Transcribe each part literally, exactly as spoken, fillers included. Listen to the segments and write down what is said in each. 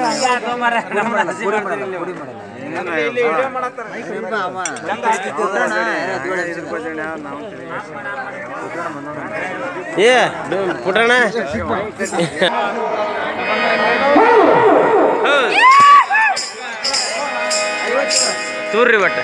ಏ ಪುಟಣ ತೂರ್ರಿ ಬಟ್ಟೆ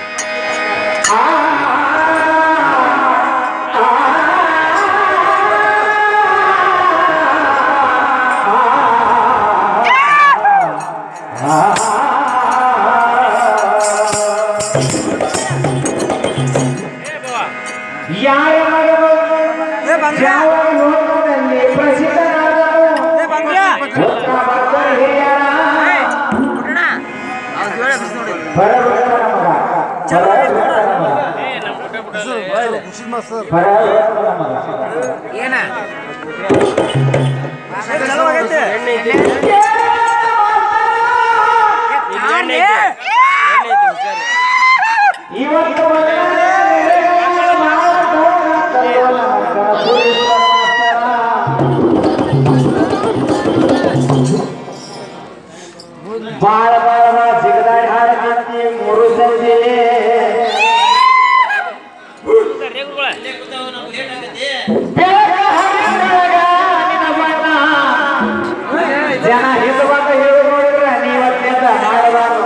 ಬಾಳ ಬಾಳ ಸಿಗದಾಡಿ ಹಾಡಕಂತಿ ಮೂರು ಸಂಜೆ ಜನ ಹಿಂದೆ ಬಂದ ಹೇಳಿ ನೋಡಿದ್ರೆ ನೀವತ್ತೆಂದ ಮಾಡಬಾರ್ದು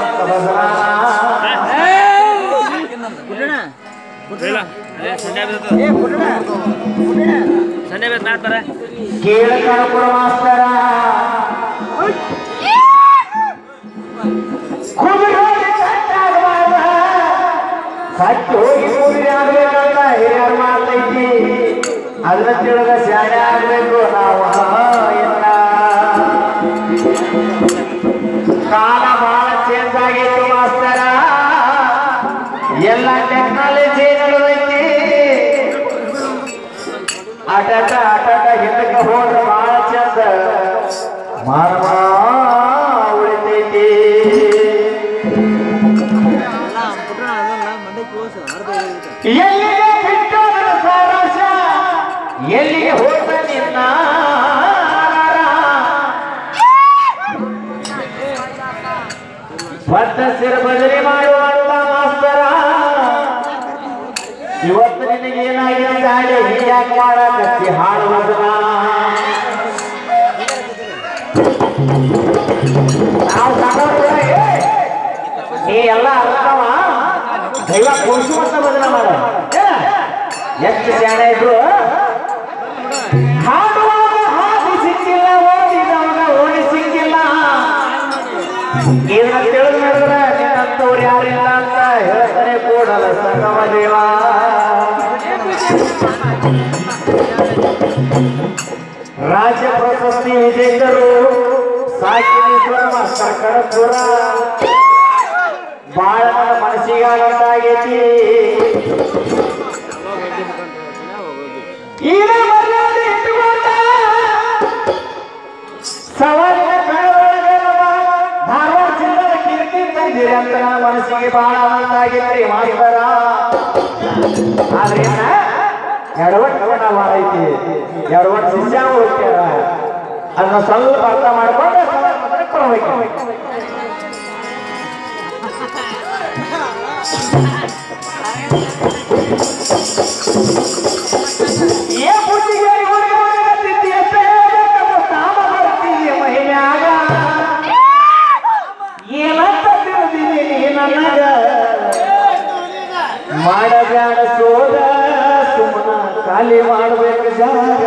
ಕೇಳಕರ ಕೊಡ ಮಾಸ್ತರ ಸತ್ತು ಹೋಗಿ ಕೂಲಿ ಆಗ್ಬೇಕಂತ ಹಿರಿಯರು ಮಾತೈತಿ ಅದ್ರ ತಿಳಿದ ಶಾಣೆ ಆಗ್ಬೇಕು ನಾವು ಎಲ್ಲ ಕಾಲ ಬಹಳ ಚೇಂಜ್ ಆಗಿತ್ತು ಮಾಸ್ತರ ಎಲ್ಲ ಟೆಕ್ನಾಲಜಿ ನಡೆದೈತಿ ಆಟಾಟ ಆಟಾಟ ಹಿಂದಕ್ಕೆ ಹೋದ್ರೆ ಬಹಳ ಚಂದ ಮಾನವ ಉಳಿತೈತಿ ಎಲ್ಲಿಗೆ ಬಿಟ್ಟವರ ಸಾರಾಶ ಎಲ್ಲಿಗೆ ಹೋದ ನಿನ್ನ ಬದ್ಧ ಸಿರ ಬದಲಿ ಮಾಡುವಂತ ಮಾಸ್ತರ ಇವತ್ತು ನಿನಗೆ ಏನಾಗಿದೆ ಗಾಳಿ ಹೀಗ್ಯಾಕೆ ಮಾಡಕತ್ತಿ ಹಾಡುವುದನ ನಾವು ಸಣ್ಣವ್ರಿಗೆ ನೀ ಎಲ್ಲ ಅರ್ಥವ ದೈವ ಕೂರಿಸುವಂತ ಬದಲ ಮಾಡ ಎಷ್ಟು ಶಾಣೆ ಇದ್ರು ಹಾಡುವಾಗ ಹಾದಿ ಸಿಕ್ಕಿಲ್ಲ ಓದಿದವನ ಓಣಿ ಸಿಕ್ಕಿಲ್ಲ ಇದನ್ನ ತಿಳಿದು ನಡೆದ್ರೆ ನಿನ್ನಂತವ್ರು ಯಾರಿಲ್ಲ ಅಂತ ಹೇಳ್ತಾರೆ ಕೂಡಲ ಸಂಗಮ ದೇವ ರಾಜ್ಯ ಪ್ರಶಸ್ತಿ ವಿಜೇತರು ಸಾಕಿನೇಶ್ವರ ಮಾಸ್ತರ್ ಕಡಪುರ ಬಾಳ ನನ್ನ ಮನಸ್ಸಿಗಾಗೈತಿ ಈಗ ಸವಾಲಿನ ಧಾರವಾಡ ಜಿಲ್ಲೆಯ ಕೀರ್ತಿ ತಂದಿರಿ ಅಂತ ನನ್ನ ಮನಸ್ಸಿಗೆ ಬಹಳ ಆನಂದ ಆಗೈತ್ರಿ ಮಾಸ್ತರ ಆದ್ರಿಂದ ಎಡವಟ್ ನಾವು ಐತಿ ಎಡವಟ್ ಶಿಷ್ಯ ಹೋಗ್ತಾರ ಅದನ್ನ ಸ್ವಲ್ಪ ಅರ್ಥ ಮಾಡ್ಕೊಂಡು ಕೊಡಬೇಕು ಮಹಿಳೆಯಾಗ ಏನಂತ ತಿಳಿದೀನಿ ನನಗ ಮಾಡಬ್ಯಾಡ ಸೋದ ಸುಮ್ಮನ ಖಾಲಿ ಮಾಡ್ಬೇಕು ಜಾಗ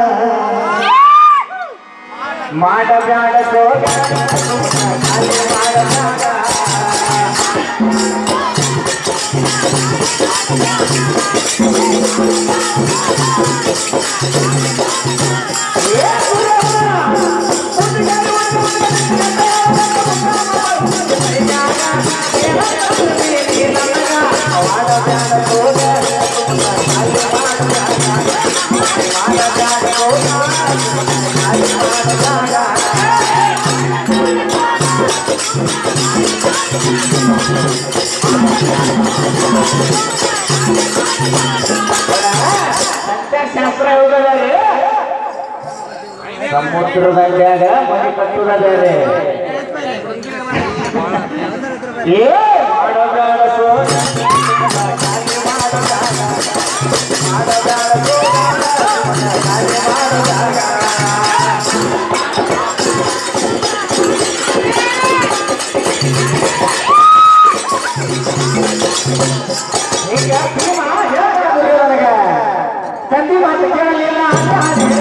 ಮಾಡಬ್ಯಾಡ ಸೋದ ಖಾಲಿ ಮಾಡಬ್ಯಾಡ ಶಾಸ್ತ್ರ ಹೋಗದಾರೆ ಸಮುದ್ರದ ಬ್ಯಾಗ ಮನೆ ಕಟ್ಟುದ ಬೇರೆ ಏ ಮಾಡೋದಾಳ ಸೋಗ ಈಗ ಭೀಮ ಹೇಳ್ತಾರೆ ನನಗೆ ತಂದಿ ಮಾತು ಕೇಳಲಿಲ್ಲ ಅಂತ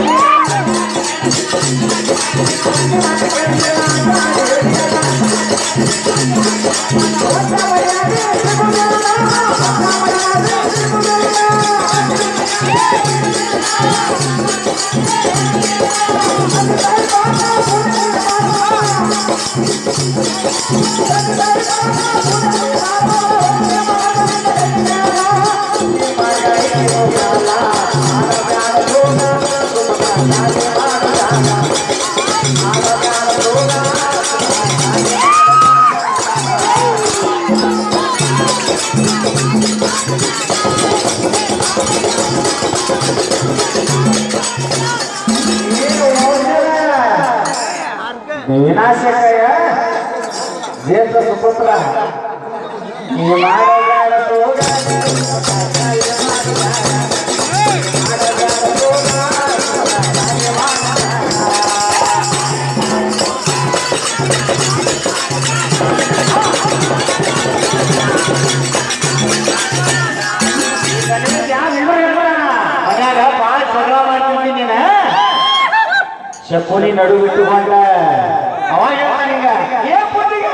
ವಿನಾಶಕಯ್ಯ ದೇಶ ಸುಪುತ್ರ ನೀವು ಮಾಡೋದಾಳ ಸೋಗ ಮನ್ಯಾಗ ಬಾಳ ಜಗಳ ಮಾಡ್ತೀನಿ ನೀನ ಶಕುನಿ ನಡು ಬಿಟ್ಟುಕೊಂಡ ಅವಾಗ ಹೇಳ್ತಾನೀಗ ಏ ಪುಟ್ಟಿಗೆ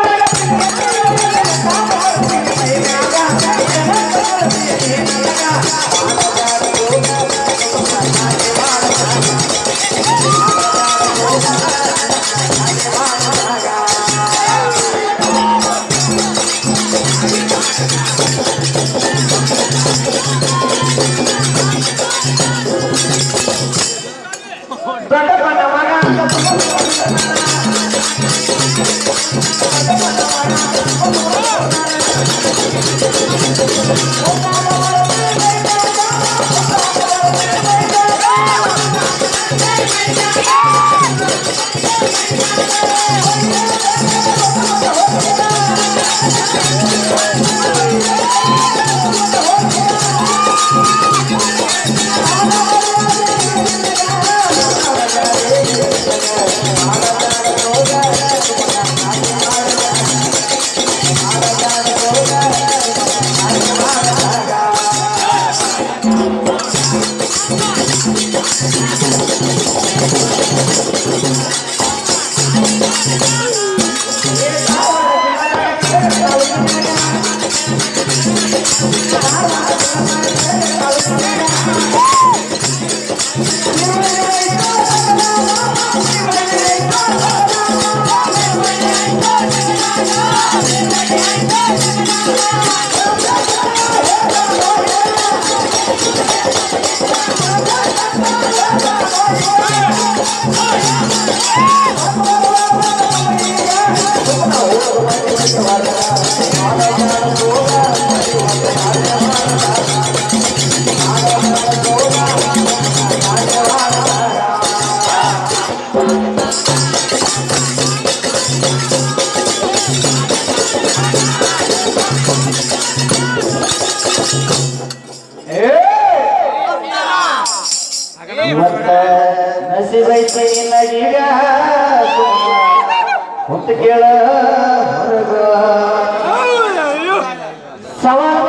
ದೊಡ್ಡಪ್ಪನ ಮಗ ನಸಿಬೈತೆ ನಗೀಗ ಕುಂತ ಕೇಳ ಹೊರಗ ಸವಾಲ